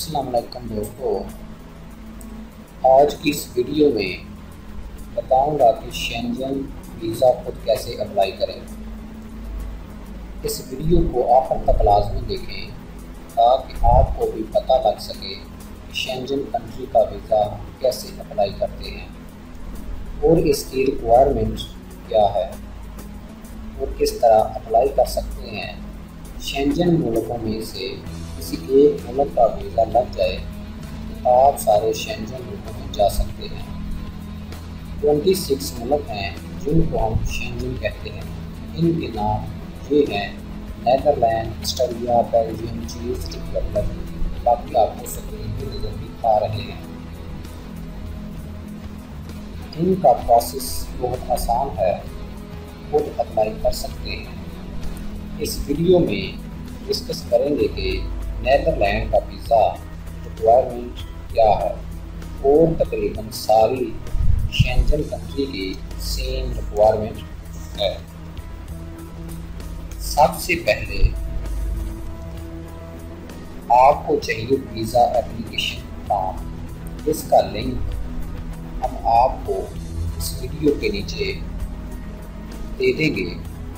अस्सलाम वालेकुम दोस्तों, आज की इस वीडियो में बताऊंगा कि शेंजन वीज़ा खुद कैसे अप्लाई करें। इस वीडियो को आखिर तक लाजमी देखें ताकि आपको भी पता लग सके कि शेंजन कंट्री का वीज़ा कैसे अप्लाई करते हैं और इसकी रिक्वायरमेंट क्या है और किस तरह अप्लाई कर सकते हैं। शेंजन मुल्कों में से किसी एक मुल्क का वीज़ा लग जाए तो आप सारे शेंजन मुल्कों में जा सकते हैं। 26 मुल्क हैं जिनको हम शेंजन कहते हैं। इनके नाम ये हैं: Netherland, Australia, Belgium, Czech, republic. बाकी आपको स्क्रीन पर नज़र भी आ रहे हैं। इनका प्रोसेस बहुत आसान है, खुद अप्लाई कर सकते हैं। इस वीडियो में डिस्कस करेंगे कि नेदरलैंड का वीज़ा रिक्वायरमेंट क्या है और तकरीबन सारी शेंजन कंट्री की सेम रिक्वायरमेंट है। सबसे पहले आपको चाहिए वीज़ा एप्लीकेशन फॉर्म। इसका लिंक हम आपको इस वीडियो के नीचे दे देंगे।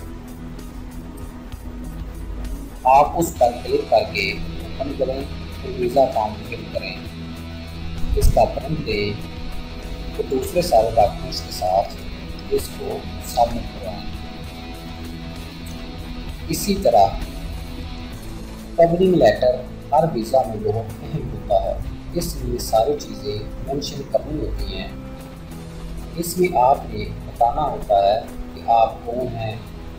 आप उस पर क्लिक करके ओपन करें तो वीज़ा फॉर्म फिल करें, इसका प्रिंट दें तो दूसरे सारे डॉक्यूमेंट्स के साथ इसको सबमिट करवाएं। इसी तरह कवरिंग लेटर हर वीज़ा में बहुत अहम होता है, इसलिए सारी चीज़ें मेंशन करनी होती हैं। इसमें आपने बताना होता है कि आप कौन हैं,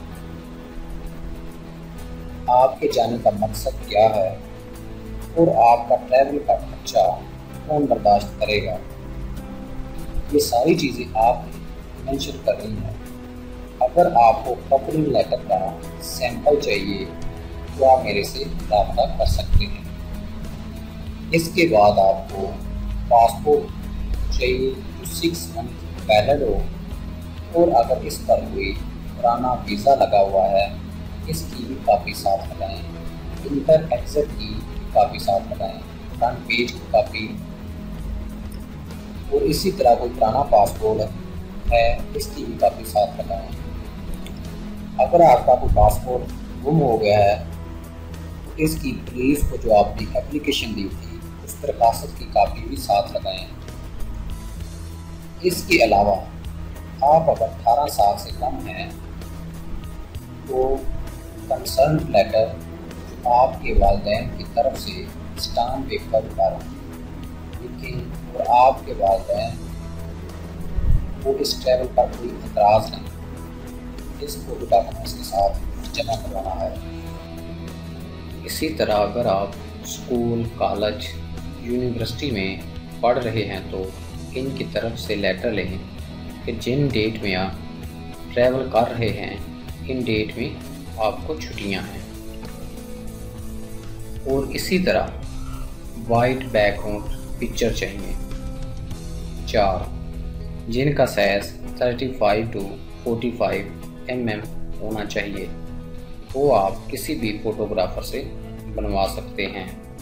आपके जाने का मकसद क्या है और आपका ट्रैवल का खर्चा कौन बर्दाश्त करेगा। ये सारी चीज़ें आपने मेंशन करनी है। अगर आपको कवरिंग लेटर का सैंपल चाहिए तो आप मेरे से रब्ता कर सकते हैं। इसके बाद आपको पासपोर्ट चाहिए जो 6 मंथ वैलिड हो और अगर इस पर कोई पुराना वीज़ा लगा हुआ है इसकी भी काफ़ी साथ लगाएं। इंटर एग्जिट की काफ़ी साथ लगाएं, फ्रंट पेज की काफ़ी। और इसी तरह कोई पुराना पासपोर्ट है इसकी भी काफ़ी साथ लगाएं। अगर आपका कोई पासपोर्ट गुम हो गया है तो इसकी पुलिस को जो आपने एप्लीकेशन दी थी उस दरखास्त की काफ़ी भी साथ लगाएं। इसके अलावा आप अगर 18 साल से कम हैं तो कंसर्न लेटर जो आपके वालिदैन की तरफ से स्टाम्प पेपर पर लिखें और आपके वालिदैन को इस ट्रैवल पर कोई एतराज़ नहीं, इसको भी डॉक्यूमेंट्स के साथ जमा करवाना है। इसी तरह अगर आप स्कूल, कॉलेज, यूनिवर्सिटी में पढ़ रहे हैं तो इनकी तरफ से लेटर लें कि जिन डेट में आप ट्रैवल कर रहे हैं इन डेट में आपको छुट्टियां हैं। और इसी तरह वाइट बैकग्राउंड पिक्चर चाहिए 4 जिनका साइज 35 to 45 mm होना चाहिए। वो आप किसी भी फोटोग्राफर से बनवा सकते हैं।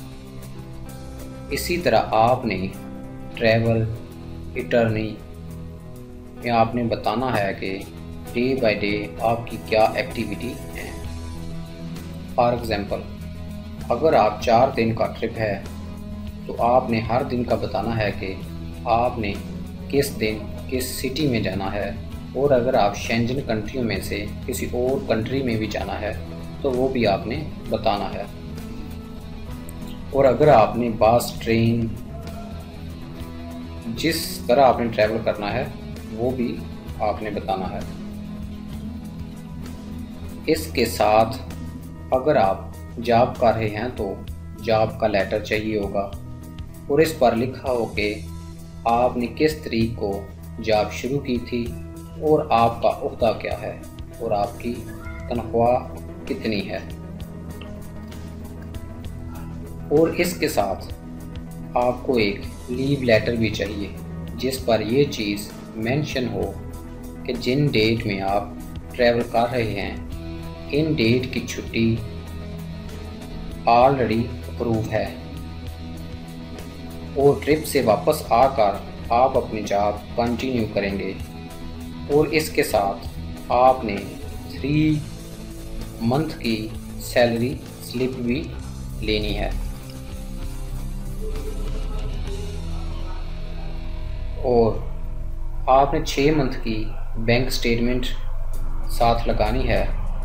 इसी तरह आपने ट्रैवल अटॉर्नी में आपने बताना है कि डे बाय डे आपकी क्या एक्टिविटी है। फॉर एग्ज़ाम्पल अगर आप 4 दिन का ट्रिप है तो आपने हर दिन का बताना है कि आपने किस दिन किस सिटी में जाना है। और अगर आप शेंजन कंट्रियों में से किसी और कंट्री में भी जाना है तो वो भी आपने बताना है। और अगर आपने बस, ट्रेन, जिस तरह आपने ट्रैवल करना है वो भी आपने बताना है। इसके साथ अगर आप जॉब कर रहे हैं तो जॉब का लेटर चाहिए होगा और इस पर लिखा हो कि आपने किस तारीख को जॉब शुरू की थी और आपका ओहदा क्या है और आपकी तनख्वाह कितनी है। और इसके साथ आपको एक लीव लेटर भी चाहिए जिस पर यह चीज़ मेंशन हो कि जिन डेट में आप ट्रैवल कर रहे हैं इन डेट की छुट्टी ऑलरेडी अप्रूव है और ट्रिप से वापस आकर आप अपनी जॉब कंटिन्यू करेंगे। और इसके साथ आपने 3 मंथ की सैलरी स्लिप भी लेनी है। और आपने 6 मंथ की बैंक स्टेटमेंट साथ लगानी है।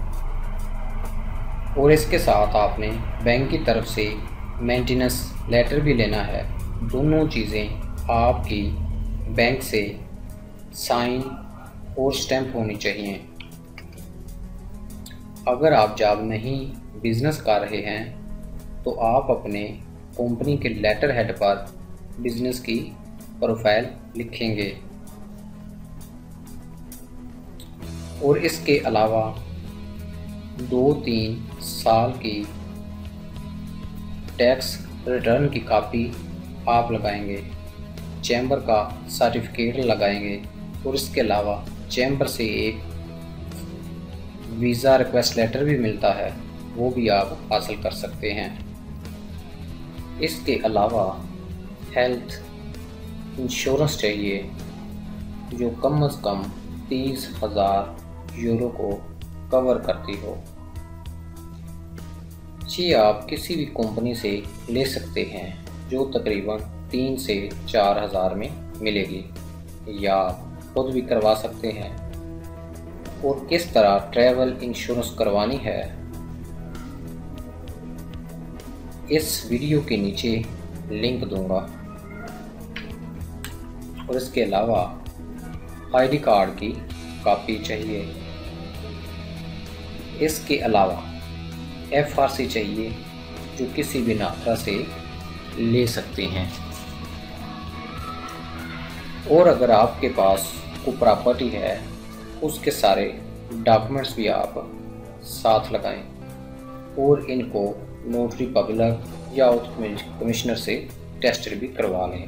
और इसके साथ आपने बैंक की तरफ से मेंटेनेंस लेटर भी लेना है। दोनों चीज़ें आपकी बैंक से साइन और स्टैम्प होनी चाहिए। अगर आप जॉब नहीं बिज़नेस कर रहे हैं तो आप अपने कंपनी के लेटर हेड पर बिज़नेस की प्रोफाइल लिखेंगे। और इसके अलावा 2-3 साल की टैक्स रिटर्न की कॉपी आप लगाएंगे, चैम्बर का सर्टिफिकेट लगाएंगे। और इसके अलावा चैम्बर से एक वीज़ा रिक्वेस्ट लेटर भी मिलता है, वो भी आप हासिल कर सकते हैं। इसके अलावा हेल्थ इंश्योरेंस चाहिए जो कम से कम 30,000 यूरो को कवर करती हो। ये आप किसी भी कंपनी से ले सकते हैं जो तकरीबन 3 से 4 हज़ार में मिलेगी, या खुद भी करवा सकते हैं। और किस तरह ट्रैवल इंश्योरेंस करवानी है, इस वीडियो के नीचे लिंक दूंगा। और इसके अलावा आईडी कार्ड की कॉपी चाहिए। इसके अलावा FRC चाहिए जो किसी भी नात्रा से ले सकते हैं। और अगर आपके पास कोई प्रॉपर्टी है उसके सारे डॉक्यूमेंट्स भी आप साथ लगाएं और इनको नोटरी पब्लिक या कमिश्नर से टेस्टेड भी करवा लें।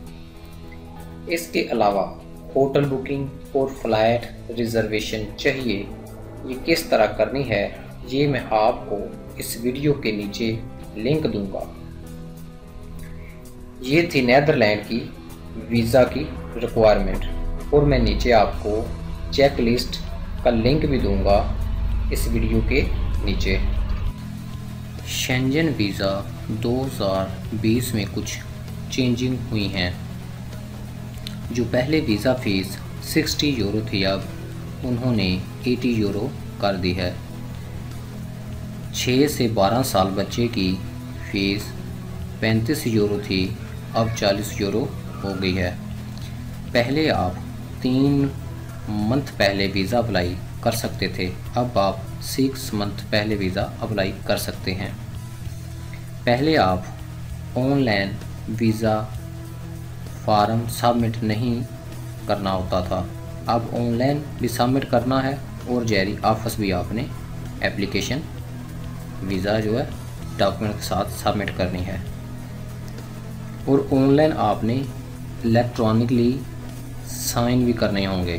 इसके अलावा होटल बुकिंग और फ्लाइट रिजर्वेशन चाहिए। ये किस तरह करनी है ये मैं आपको इस वीडियो के नीचे लिंक दूंगा। ये थी नीदरलैंड की वीज़ा की रिक्वायरमेंट, और मैं नीचे आपको चेक लिस्ट का लिंक भी दूंगा इस वीडियो के नीचे। शेंजन वीज़ा 2020 में कुछ चेंजिंग हुई हैं। जो पहले वीज़ा फ़ीस 60 यूरो थी, अब उन्होंने 80 यूरो कर दी है। 6 से 12 साल बच्चे की फ़ीस 35 यूरो थी, अब 40 यूरो हो गई है। पहले आप 3 मंथ पहले वीज़ा अप्लाई कर सकते थे, अब आप 6 मंथ पहले वीज़ा अप्लाई कर सकते हैं। पहले आप ऑनलाइन वीज़ा फॉर्म सबमिट नहीं करना होता था, अब ऑनलाइन भी सबमिट करना है और ज़ेरी ऑफिस भी आपने एप्लीकेशन वीज़ा जो है डॉक्यूमेंट के साथ सबमिट करनी है। और ऑनलाइन आपने इलेक्ट्रॉनिकली साइन भी करने होंगे।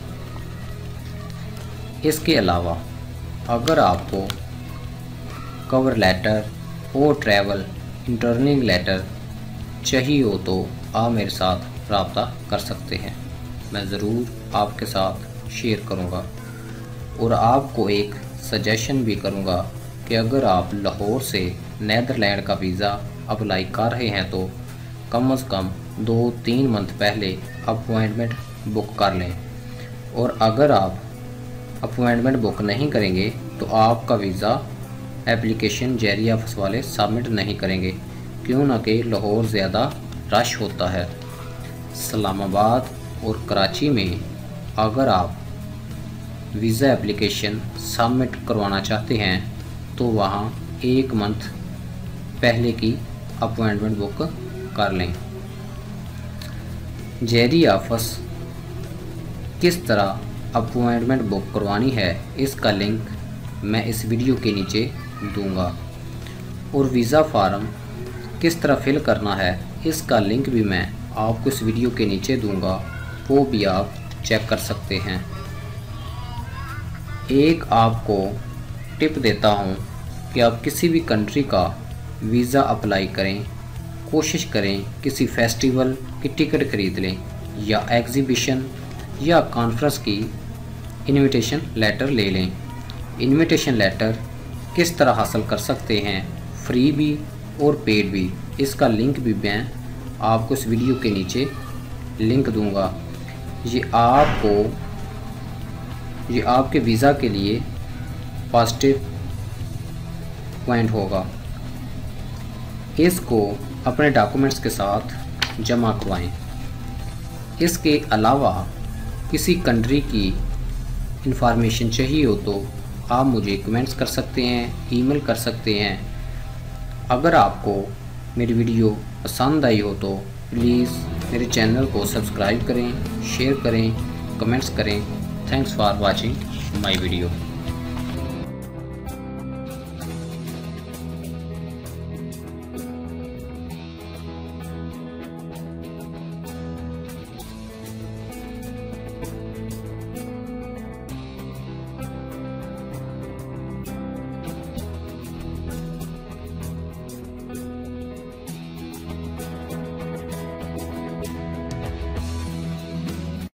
इसके अलावा अगर आपको कवर लेटर और ट्रैवल इंटरनिंग लेटर चाहिए हो तो आप मेरे साथ रब्ता कर सकते हैं, मैं ज़रूर आपके साथ शेयर करूंगा। और आपको एक सजेशन भी करूंगा कि अगर आप लाहौर से नीदरलैंड का वीज़ा अप्लाई कर रहे हैं तो कम से कम 2-3 मंथ पहले अपॉइंटमेंट बुक कर लें। और अगर आप अपॉइंटमेंट बुक नहीं करेंगे तो आपका वीज़ा एप्लीकेशन ज़ेरी ऑफिस वाले सबमिट नहीं करेंगे, क्यों ना कि लाहौर ज़्यादा रश होता है। इस्लामाबाद और कराची में अगर आप वीज़ा एप्लीकेशन सबमिट करवाना चाहते हैं तो वहाँ 1 मंथ पहले की अपॉइंटमेंट बुक कर लें। ज़ेरी ऑफिस किस तरह अपॉइंटमेंट बुक करवानी है इसका लिंक मैं इस वीडियो के नीचे दूंगा, और वीज़ा फॉर्म किस तरह फिल करना है इसका लिंक भी मैं आपको इस वीडियो के नीचे दूंगा, वो भी आप चेक कर सकते हैं। एक आपको टिप देता हूँ कि आप किसी भी कंट्री का वीज़ा अप्लाई करें कोशिश करें किसी फेस्टिवल की टिकट खरीद लें या एग्जीबिशन या कॉन्फ्रेंस की इनविटेशन लेटर ले लें। इनविटेशन लेटर किस तरह हासिल कर सकते हैं, फ्री भी और पेड भी, इसका लिंक भी मैं आपको इस वीडियो के नीचे लिंक दूंगा। ये आपके वीज़ा के लिए पॉजिटिव पॉइंट होगा। इसको अपने डॉक्यूमेंट्स के साथ जमा करवाएं। इसके अलावा किसी कंट्री की इंफॉर्मेशन चाहिए हो तो आप मुझे कमेंट्स कर सकते हैं, ईमेल कर सकते हैं। अगर आपको मेरी वीडियो पसंद आई हो तो प्लीज़ मेरे चैनल को सब्सक्राइब करें, शेयर करें, कमेंट्स करें। Thanks for watching my video.